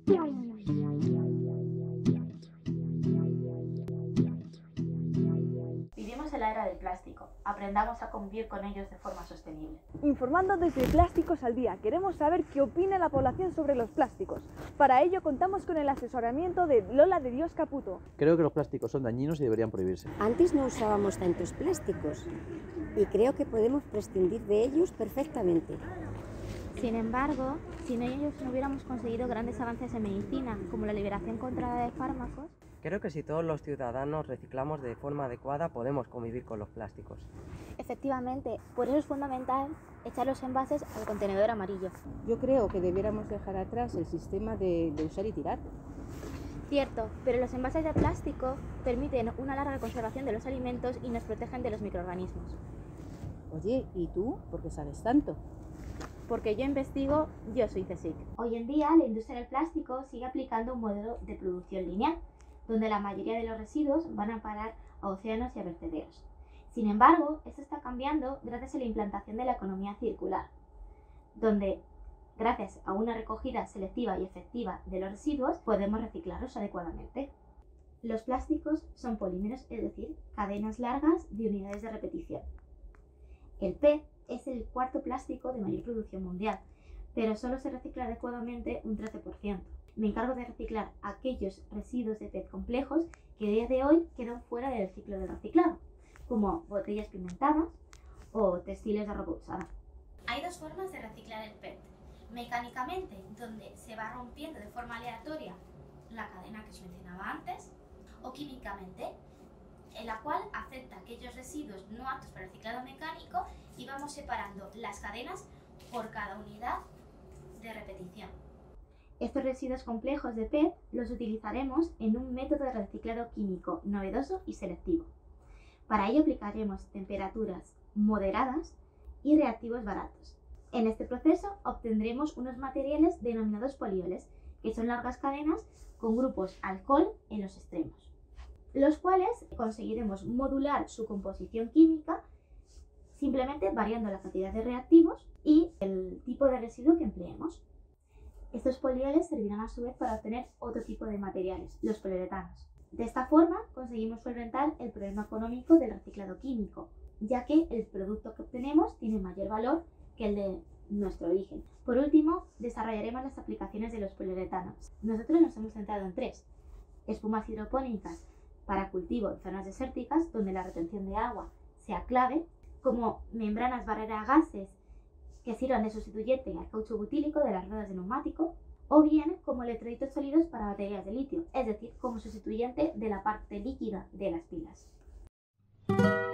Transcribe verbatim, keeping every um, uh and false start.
Vivimos en la era del plástico. Aprendamos a convivir con ellos de forma sostenible. Informando desde Plásticos al Día, queremos saber qué opina la población sobre los plásticos. Para ello contamos con el asesoramiento de Lola de Dios Caputo. Creo que los plásticos son dañinos y deberían prohibirse. Antes no usábamos tantos plásticos y creo que podemos prescindir de ellos perfectamente. Sin embargo, sin ellos no hubiéramos conseguido grandes avances en medicina, como la liberación controlada de fármacos. Creo que si todos los ciudadanos reciclamos de forma adecuada podemos convivir con los plásticos. Efectivamente, por eso es fundamental echar los envases al contenedor amarillo. Yo creo que debiéramos dejar atrás el sistema de, de usar y tirar. Cierto, pero los envases de plástico permiten una larga conservación de los alimentos y nos protegen de los microorganismos. Oye, ¿y tú? ¿Por qué sabes tanto? Porque yo investigo, yo soy CSIC. Hoy en día, la industria del plástico sigue aplicando un modelo de producción lineal, donde la mayoría de los residuos van a parar a océanos y a vertederos. Sin embargo, esto está cambiando gracias a la implantación de la economía circular, donde, gracias a una recogida selectiva y efectiva de los residuos, podemos reciclarlos adecuadamente. Los plásticos son polímeros, es decir, cadenas largas de unidades de repetición. El P E T es el cuarto plástico de mayor producción mundial, pero solo se recicla adecuadamente un trece por ciento. Me encargo de reciclar aquellos residuos de P E T complejos que a día de hoy quedan fuera del ciclo del reciclado, como botellas pigmentadas o textiles de ropa usada. Hay dos formas de reciclar el P E T. Mecánicamente, donde se va rompiendo de forma aleatoria la cadena que os mencionaba antes, o químicamente, en la cual acepta aquellos residuos no aptos para el reciclado mecánico y vamos separando las cadenas por cada unidad de repetición. Estos residuos complejos de P E T los utilizaremos en un método de reciclado químico novedoso y selectivo. Para ello aplicaremos temperaturas moderadas y reactivos baratos. En este proceso obtendremos unos materiales denominados polioles, que son largas cadenas con grupos alcohol en los extremos, los cuales conseguiremos modular su composición química simplemente variando la cantidad de reactivos y el tipo de residuo que empleemos. Estos polioles servirán a su vez para obtener otro tipo de materiales, los poliuretanos. De esta forma conseguimos solventar el problema económico del reciclado químico, ya que el producto que obtenemos tiene mayor valor que el de nuestro origen. Por último, desarrollaremos las aplicaciones de los poliuretanos. Nosotros nos hemos centrado en tres: espumas hidropónicas para cultivo en zonas desérticas donde la retención de agua sea clave, como membranas barrera a gases que sirvan de sustituyente al caucho butílico de las ruedas de neumático, o bien como electrolitos sólidos para baterías de litio, es decir, como sustituyente de la parte líquida de las pilas.